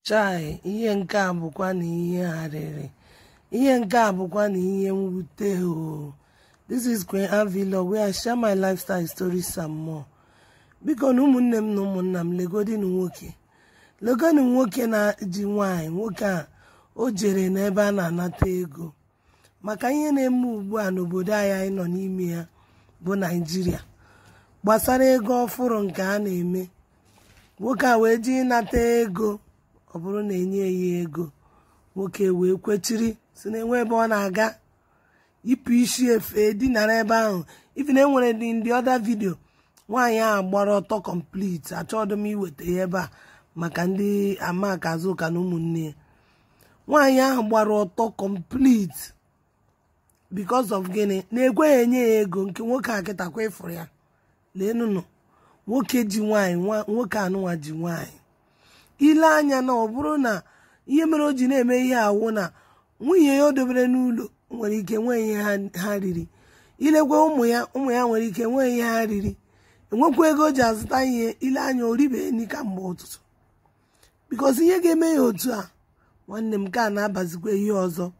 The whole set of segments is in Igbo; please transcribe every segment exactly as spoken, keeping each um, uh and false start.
Chaii, ihe nke a bụkwa na ihe harịrị. Ihe nke a bụkwa na ihe mwute o. This is Queen l0ck where I share my lifestyle stories some more. Biko na ụmụnne m na ụmụnna m legodi na nwoke. Legodi nwoke na ji nwanyị, nwoke a o jere n'ebe a na-anata ego. Maka ihe na-eme ugbu a n'obodo anyị nọ n'ime ya bụ Nigeria. Gbasara ego ọfụrụ nke a na-eme. Nwoke a wee ji nata ego. Ọ bụrụ na enye ya ego, nwoke wee kwechiri si na enwe ebe ọ na-aga ipu isi efe dinara ebe ahụ. Even enwere ndị other video nwaanyị a gbara ọtọ complete. Achọghị m iweta ya ebe a maka ndị amaka azụka na ụmụnne ya. Nwaanyị ahụ gbara ọtọ complete because of gịnị? Na-ekweghị enye ya ego nke nwoke a kịtakwa ịfụrụ ya. Leenụnụ, nwoke ji nwaanyị, nwoke anụnwa ji nwaanyị. Ile anya na ọ bụrụ na ihe mere o ji na-eme ihe awụ na nwunye ya o dobere n'ụlọ nwere ike nwee ihe ha riri. Ilekwa ụmụ ya, ụmụ ya nwere ike nwee ihe ha riri. Enwekwa ego o ji azụta ihe. Ile anya o ribeghị nri kamgbe ụtụtụ. Because ihe ga-eme ya otu a, nwanne m ka na-abazikwa ihe ọzọ.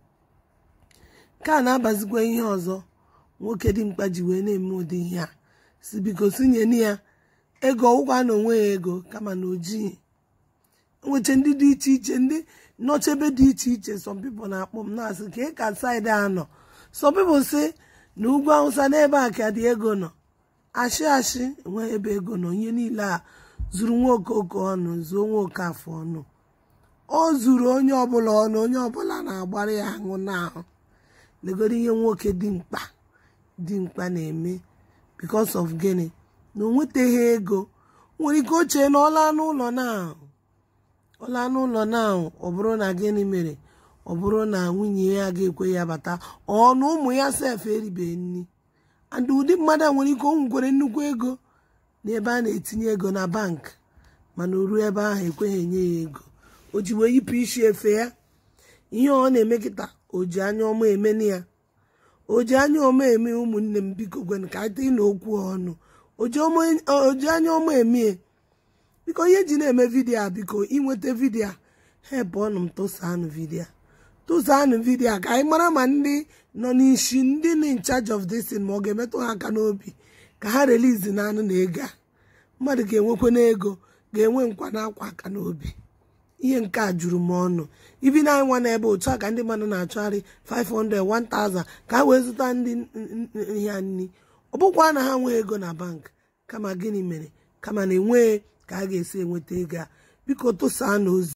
Ka na-abazikwa ihe ọzọ. Nwoke dị mkpa ji wee na-eme ụdị ihe a. Si biko sinye ya ego ụkwa na onwe ya ego kama na oji. Nweche ndị dị iche iche, ndị nọchebe dị iche iche. Some people na-akpọ m na-asị ka ị ka side anọ. Some people sị na ugwu Awụsa n'ebe a ka dị ego nọ. Ashị ashị enweghị ebe ego nọ. Ihe niile a zuru nwoke oke ọnụ, zuo nwoke afọ ọnụ. Ọ zuru onye ọbụla ọnụ, onye ọbụla na-agbara ya aṅụ n'ahụ. Legoro ihe nwoke dị mkpa dị mkpa na-eme because of gịnị? Na o nweteghị ego. Nwere ike oche na ọla n'ụlọ na ọla n'ụlọ na ọ bụrụ na gịnị mere? Ọ bụrụ na nwunye ya ga-ekwe ya bata, ọ na ụmụ ya sef eribeghị nri. And ụdị mmadụ nwere ike o nwekwara nnukwu ego n'ebe a na-etinye ego na bank, mana o ruo ebe ahụ ekweghị enye ya ego. O ji wee yipụ isi efe ya. Ihe ọ na-eme kịta, o ji anya ọma eme ya. O ji anya ọma eme ụmụnne m biko gwen ka anyị tee n'okwu ọnụ. O ji anya ọma eme. Biko ihe ji na-eme vidio a, biko inweta vidio help ọnụ m tụsaanụ vidio tụsaanụ vidio ka anyị mara ma ndị nọ n'isi, ndị nọ in charge of this thing, ma ọ ga-emetụ ha aka n'obi ka ha release na anụ na ego a. Mmadụ ga-enwekwa n'ego, ga-enwe nkwa na akwa aka n'obi. Ihe nke a juru m ọnụ. Ibi na anyị nwa na ebe otu a ka ndị mmadụ na-achọgharị five hundred, one thousand ka ha wee zụta ndị ihe nri. Ọ bụkwa na ha nwee ego na bank, kama gịnị mere? Kama na enwee ka a ga-esi enweta ego a. Biko tụsaa n'ozi.